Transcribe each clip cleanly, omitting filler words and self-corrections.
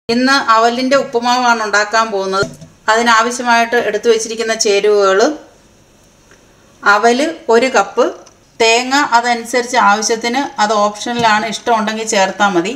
ഇന്ന് അവലിൻ്റെ ഉപ്പുമാവാണ് ഉണ്ടാക്കാൻ പോകുന്നത്. അതിനാവശ്യമായിട്ട് എടുത്തു വെച്ചിരിക്കുന്ന ചേരുവകൾ: അവൽ 1 കപ്പ്, തേങ്ങ അതനുസരിച്ച് ആവശ്യത്തിന്, അത് ഓപ്ഷനിലാണ്, ഇഷ്ടമുണ്ടെങ്കിൽ ചേർത്താൽ മതി.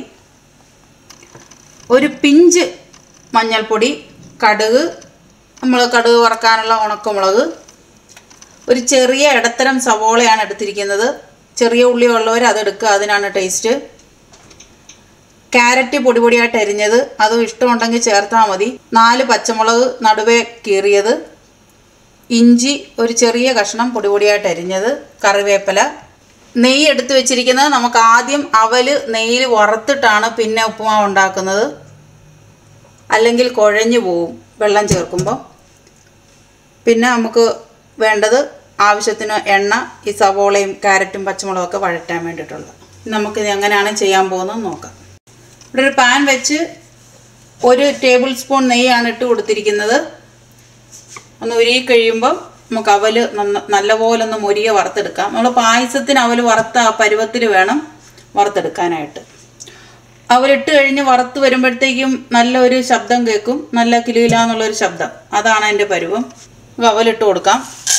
ഒരു പിഞ്ച് മഞ്ഞൾപ്പൊടി, കടുക്, നമ്മൾ കടുക് വറക്കാനുള്ള ഉണക്കമുളക്, ഒരു ചെറിയ ഇടത്തരം സവോളയാണ് എടുത്തിരിക്കുന്നത്. ചെറിയ ഉള്ളി ഉള്ളവർ അതെടുക്കുക, അതിനാണ് ടേസ്റ്റ്. ക്യാരറ്റ് പൊടി പൊടിയായിട്ട് അരിഞ്ഞത്, അതും ഇഷ്ടമുണ്ടെങ്കിൽ ചേർത്താൽ മതി. 4 പച്ചമുളക് നടുവേ കീറിയത്, ഇഞ്ചി ഒരു ചെറിയ കഷ്ണം പൊടി പൊടിയായിട്ട് അരിഞ്ഞത്, കറിവേപ്പില. നെയ്യ് എടുത്ത് വെച്ചിരിക്കുന്നത്. നമുക്ക് ആദ്യം അവൽ നെയ്യിൽ വറുത്തിട്ടാണ് പിന്നെ ഉപ്പുമാവ് ഉണ്ടാക്കുന്നത്, അല്ലെങ്കിൽ കുഴഞ്ഞു പോവും വെള്ളം ചേർക്കുമ്പോൾ. പിന്നെ നമുക്ക് വേണ്ടത് ആവശ്യത്തിന് എണ്ണ, ഈ സവോളയും ക്യാരറ്റും പച്ചമുളകൊക്കെ വഴറ്റാൻ വേണ്ടിയിട്ടുള്ളത്. നമുക്കിത് എങ്ങനെയാണ് ചെയ്യാൻ പോകുന്നത് നോക്കാം. ഇവിടെ ഒരു പാൻ വെച്ച് 1 ടേബിൾ സ്പൂൺ നെയ്യാണ് ഇട്ട് കൊടുത്തിരിക്കുന്നത്. ഒന്ന് ഉരുകി കഴിയുമ്പോൾ നമുക്ക് അവൽ നല്ലപോലെ ഒന്ന് മൊരിയെ വറുത്തെടുക്കാം. നമ്മൾ പായസത്തിന് അവൽ വറുത്ത ആ പരുവത്തിൽ വേണം വറുത്തെടുക്കാനായിട്ട്. അവലിട്ട് കഴിഞ്ഞ് വറുത്ത് വരുമ്പോഴത്തേക്കും നല്ലൊരു ശബ്ദം കേൾക്കും, നല്ല കിലുകിലാന്നുള്ളൊരു ശബ്ദം. അതാണ് അതിൻ്റെ പരുവം. അവലിട്ട് കൊടുക്കാം.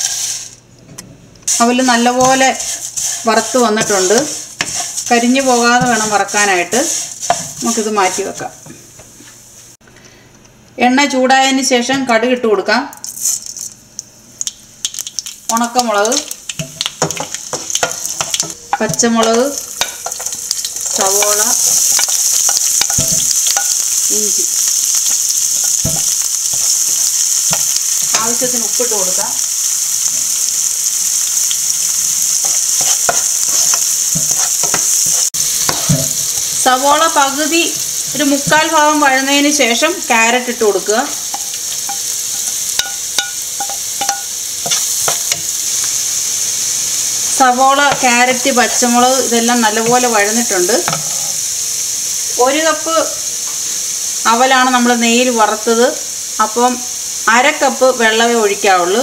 അവൽ നല്ലപോലെ വറുത്ത് വന്നിട്ടുണ്ട്. കരിഞ്ഞു പോകാതെ വേണം വറക്കാനായിട്ട്. നമുക്കിത് മാറ്റി വെക്കാം. എണ്ണ ചൂടായതിന് ശേഷം കടുക് ഇട്ട് കൊടുക്കാം. ഉണക്കമുളക്, പച്ചമുളക്, സവോള, ഇഞ്ചി, ആവശ്യത്തിന് ഉപ്പിട്ട് കൊടുക്കാം. സവോള പകുതി ഒരു 3/4 ഭാഗം വഴന്നതിന് ശേഷം ക്യാരറ്റ് ഇട്ട് കൊടുക്കുക. സവോള, ക്യാരറ്റ്, പച്ചമുളക് ഇതെല്ലാം നല്ലപോലെ വഴന്നിട്ടുണ്ട്. 1 കപ്പ് അവലാണ് നമ്മൾ നെയ്യിൽ വറുത്തത്. അപ്പം 1/2 കപ്പ് വെള്ളമേ ഒഴിക്കാവുള്ളൂ.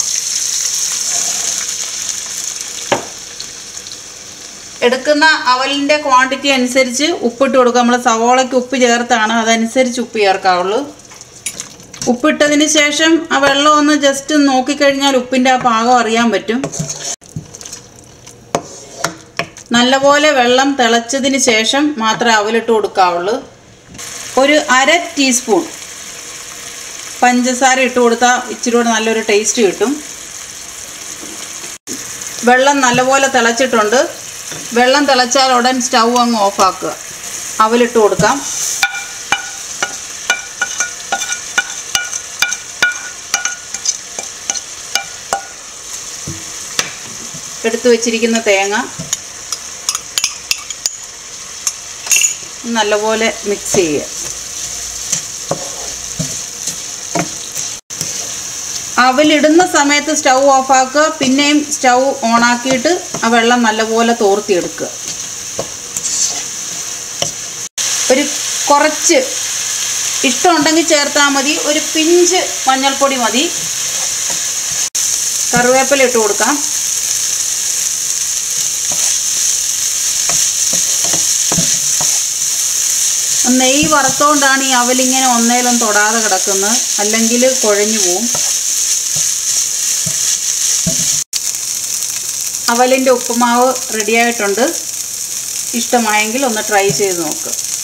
എടുക്കുന്ന അവലിൻ്റെ ക്വാണ്ടിറ്റി അനുസരിച്ച് ഉപ്പിട്ട് കൊടുക്കുക. നമ്മൾ സവോളയ്ക്ക് ഉപ്പ് ചേർത്താണ്, അതനുസരിച്ച് ഉപ്പ് ചേർക്കാവുള്ളൂ. ഉപ്പിട്ടതിന് ശേഷം ആ വെള്ളം ഒന്ന് ജസ്റ്റ് നോക്കിക്കഴിഞ്ഞാൽ ഉപ്പിൻ്റെ ആ പാകം അറിയാൻ പറ്റും. നല്ലപോലെ വെള്ളം തിളച്ചതിന് ശേഷം മാത്രമേ അവലിട്ട് കൊടുക്കാവുള്ളൂ. ഒരു 1/2 ടീസ്പൂൺ പഞ്ചസാര ഇട്ട് കൊടുത്താൽ ഇച്ചിരി കൂടെ നല്ലൊരു ടേസ്റ്റ് കിട്ടും. വെള്ളം നല്ലപോലെ തിളച്ചിട്ടുണ്ട്. വെള്ളം തിളച്ചാൽ ഉടൻ സ്റ്റൗ അങ്ങ് ഓഫാക്കുക. അവലിട്ട് കൊടുക്കാം. എടുത്തു വച്ചിരിക്കുന്ന തേങ്ങ നല്ലപോലെ മിക്സ് ചെയ്യുക. അവലിടുന്ന സമയത്ത് സ്റ്റൗ ഓഫാക്കുക. പിന്നെയും സ്റ്റൗ ഓണാക്കിയിട്ട് ആ വെള്ളം നല്ലപോലെ തോർത്തിയെടുക്കുക. ഒരു കുറച്ച് ഇഷ്ടമുണ്ടെങ്കിൽ ചേർത്താൽ മതി. ഒരു പിഞ്ച് മഞ്ഞൾപ്പൊടി മതി. കറിവേപ്പില ഇട്ട് കൊടുക്കാം. നെയ്യ് വറുത്തോണ്ടാണ് ഈ അവലിങ്ങനെ ഒന്നേലും തൊടാതെ കിടക്കുന്നത്, അല്ലെങ്കിൽ കുഴഞ്ഞു പോവും. അവലിൻ്റെ ഉപ്പുമാവ് റെഡിയായിട്ടുണ്ട്. ഇഷ്ടമായെങ്കിൽ ഒന്ന് ട്രൈ ചെയ്ത് നോക്കുക.